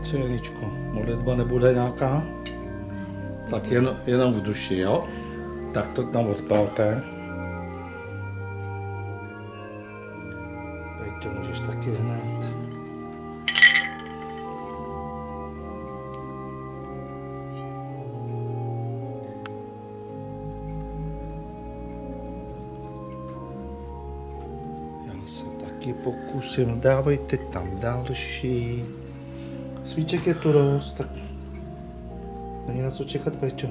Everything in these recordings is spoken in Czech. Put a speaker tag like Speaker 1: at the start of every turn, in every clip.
Speaker 1: Co je, Ličko? Modlitba nebude nějaká? Tak jenom v duši, jo? Tak to tam odpalte. Teď to můžeš taky hned. Já se taky pokusím. Dávejte tam další. Svíček je tu dost, tak není na co čekat, Peťo.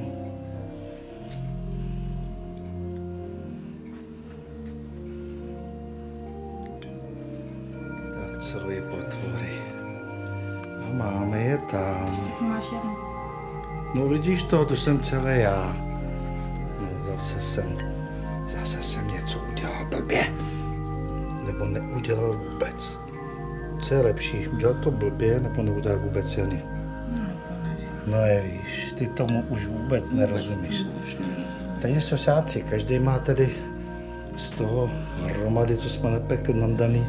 Speaker 1: Tak co je potvory? No, máme je tam.
Speaker 2: Máš jednu.
Speaker 1: No vidíš to jsem celé já. No, zase jsem něco udělal blbě. Nebo neudělal vůbec. Co je lepší, udělat to blbě, nebo neudělat vůbec ani?
Speaker 2: No, to nevím.
Speaker 1: No je, víš, ty tomu už vůbec nerozumíš. Tady jsou sáci, každý má tedy z toho hromady, co jsme nepekli, nandaný.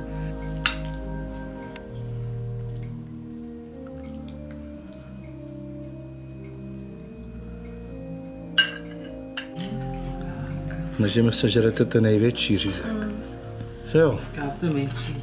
Speaker 1: Snažíme se, že jdete ten největší řízek. Že jo?
Speaker 3: To menší.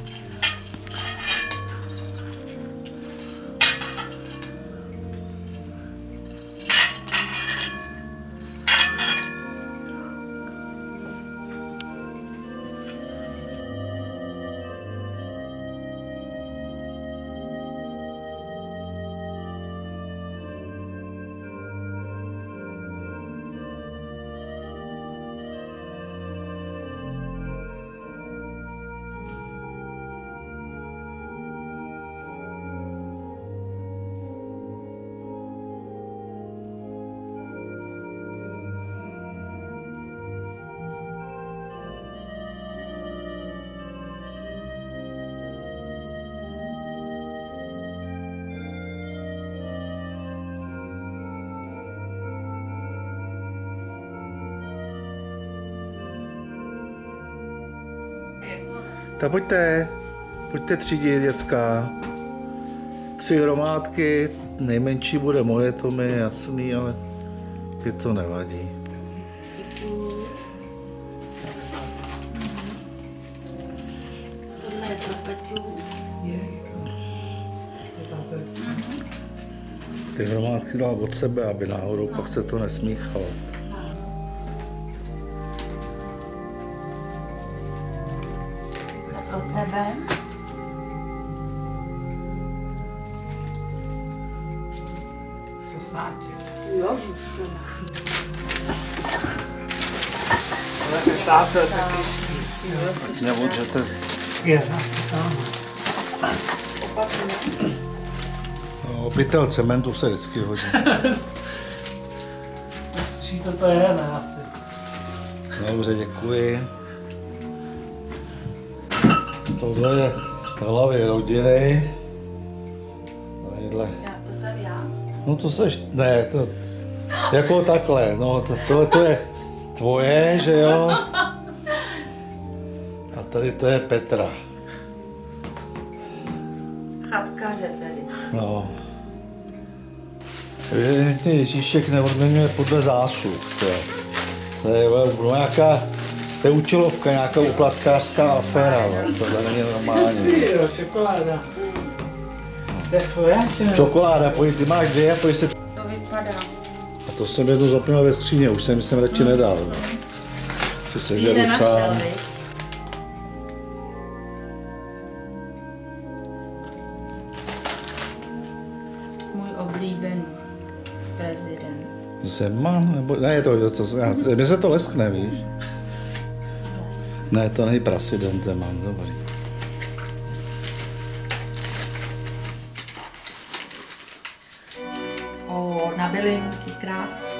Speaker 1: Tak pojďte třídit, děcka. 3 hromádky, nejmenší bude moje, to mi je jasný, ale je to nevadí.
Speaker 2: Tohle je pro Peťu.
Speaker 1: Ty hromádky dal od sebe, aby náhodou pak se to nesmíchalo.
Speaker 2: Pro tebe.
Speaker 3: Sosáček.
Speaker 2: Jožušu.
Speaker 3: Ale ten táto je taky
Speaker 1: Nevodřete.
Speaker 3: je, tam.
Speaker 1: No, pytel cementu se vždycky hodí.
Speaker 3: Čí to je, ne asi.
Speaker 1: Dobře, děkuji. Tohle je hlavy rodiny. Tadyhle.
Speaker 2: To jsem já.
Speaker 1: No to seš, ne, to jako takhle, no to je tvoje, že jo? A tady to je Petra.
Speaker 2: Chatkaře tedy.
Speaker 1: No. Evidentně Ježíšek neodměňuje podle zásluh. To je nějaká, to je účelovka, nějaká úplatkářská aféra, no. Tohle není normální.
Speaker 3: Jo, čokoláda. To je tvoje, či ne?
Speaker 1: Čokoláda, ty máš 2, pojď se...
Speaker 2: To vypadá.
Speaker 1: A to jsem jednou zapnul ve skříně, už jsem radši nedal. No. Si sežeru sám.
Speaker 2: Můj oblíbený prezident.
Speaker 1: Zeman? Nebo, ne, mně se to leskne, víš? Ne, to není prezident Zeman, dobrý.
Speaker 2: Na bylinky krásný.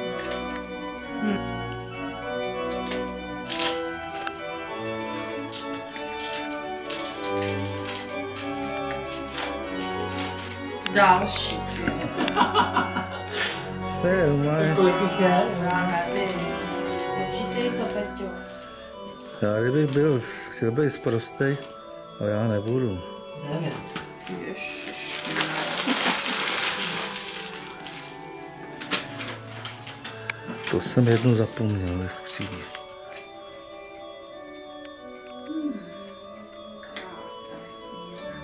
Speaker 2: Další.
Speaker 1: To je moje.
Speaker 3: Kolik jich je?
Speaker 2: Já nevím. Počítej to, Peťo.
Speaker 1: Já kdybych byl, chtěl být sprostej, a já nebudu.
Speaker 3: 9.
Speaker 2: Ježiš.
Speaker 1: To jsem jednu zapomněl ve skříni.
Speaker 2: Krása nesmírná.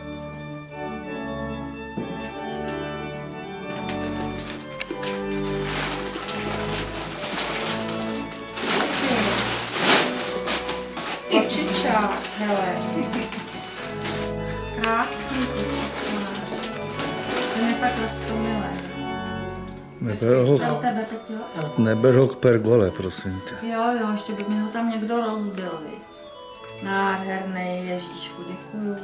Speaker 2: Kočičák, hele. Krásný kočičák. Ten je tak roztomilé. Pro tebe, Peťo?
Speaker 1: Neber ho k pergole, prosím tě.
Speaker 2: Jo, ještě by mi ho tam někdo rozbil, viď. Nádherný, Ježíšku, děkuju.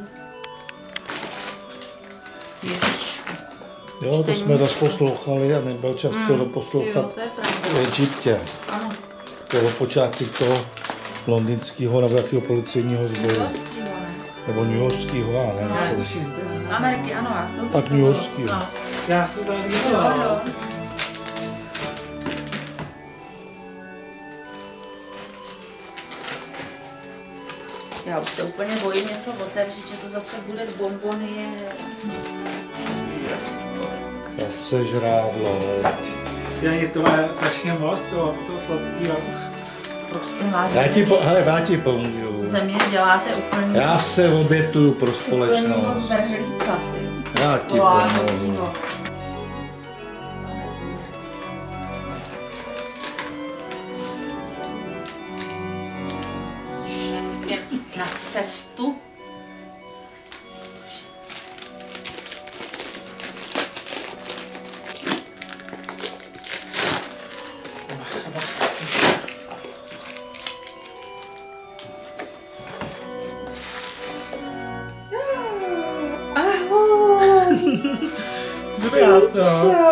Speaker 2: Ježíšku.
Speaker 1: Jo, to jsme poslouchali a nebyl čas to doposlouchat
Speaker 2: Jo, to je pravda.
Speaker 1: v Egyptě.
Speaker 2: Ano,
Speaker 1: Toho počátku toho londýnského nebo jakého policejního sboru.
Speaker 2: newyorskýho, ne?
Speaker 1: Nebo newyorského, já nevím.
Speaker 3: Já slyším, to je.
Speaker 2: Z Ameriky, ano, a to
Speaker 1: Tak
Speaker 2: to bylo.
Speaker 1: newyorskýho.
Speaker 2: No.
Speaker 3: Já jsem tady
Speaker 2: Jo,
Speaker 3: dělal.
Speaker 2: jo. Já už se úplně bojím něco otevřít, že to zase bude z bonbonie.
Speaker 1: Zase žrádlo, veď.
Speaker 3: Je to strašně moc, toho sladkého.
Speaker 2: Prosím vás,
Speaker 1: Hele, já ti pomůžu.
Speaker 2: ze mě děláte úplně
Speaker 1: Já se obětuju pro
Speaker 2: úplnýho
Speaker 1: společnost.
Speaker 2: zvrhlíka, ty.
Speaker 1: Já ti
Speaker 2: Voláme
Speaker 1: pomůžu.
Speaker 2: pivo. Na cestu. Ahoj!
Speaker 3: Dobrá, co?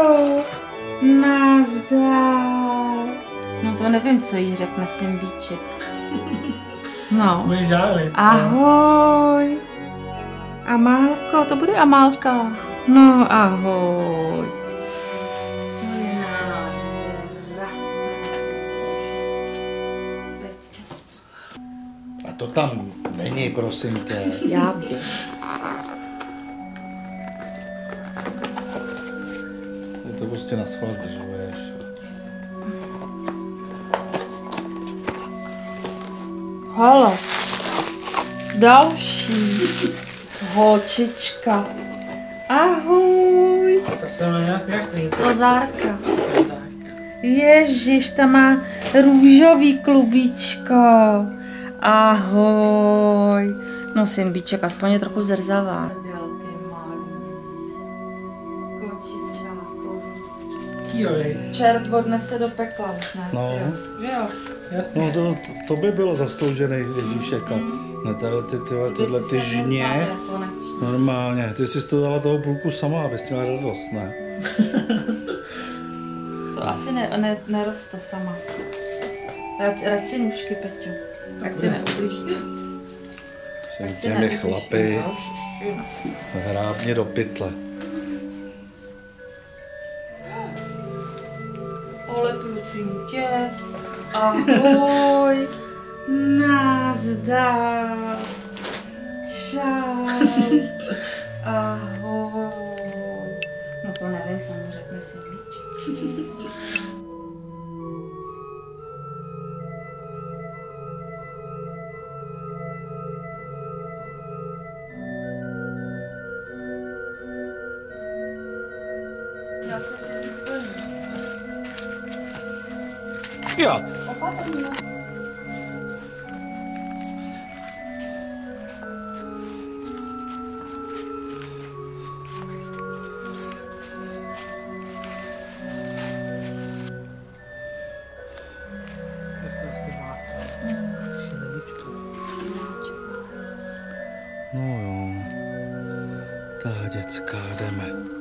Speaker 2: Nazdar. No to nevím, co jí řekne Simbíček. No.
Speaker 3: Bude žádlit, co?
Speaker 2: Ahoj. Amálko, to bude Amálka. No, ahoj. No je nádhera.
Speaker 1: A to tam není, prosím tě.
Speaker 2: Já budu.
Speaker 1: To prostě na schvál zdržuješ.
Speaker 2: Halo. Další. Holčička. Ahoj.
Speaker 3: To se jmenuje jak nejde.
Speaker 2: Kozárka. Ježiš, ta má růžový klubíčko. Ahoj. No, Simbíček, aspoň je trochu zrzavá. Čert odnese do pekla už, ne?
Speaker 1: No.
Speaker 2: Jo. Že jo?
Speaker 3: Jasně.
Speaker 1: No to by bylo zasloužený Ježíšek. A ne tyhle ty žně. Normálně. Ty jsi to dala toho půlku sama, abys měla radost, ne?
Speaker 2: To asi neroste sama. Radši nůžky, Peťo. Ať si neublíží.
Speaker 1: Jsem těmi chlapy hrábně do pytle.
Speaker 2: Ale prosím tě. Ahoj. Nazdar. Čau. Ahoj. No to nevím, co mu řekne Simbíček.
Speaker 1: Jo.
Speaker 2: Opatrně.
Speaker 3: To se asi má to. Šlevička.
Speaker 1: No jo. Ta děcka, jdeme.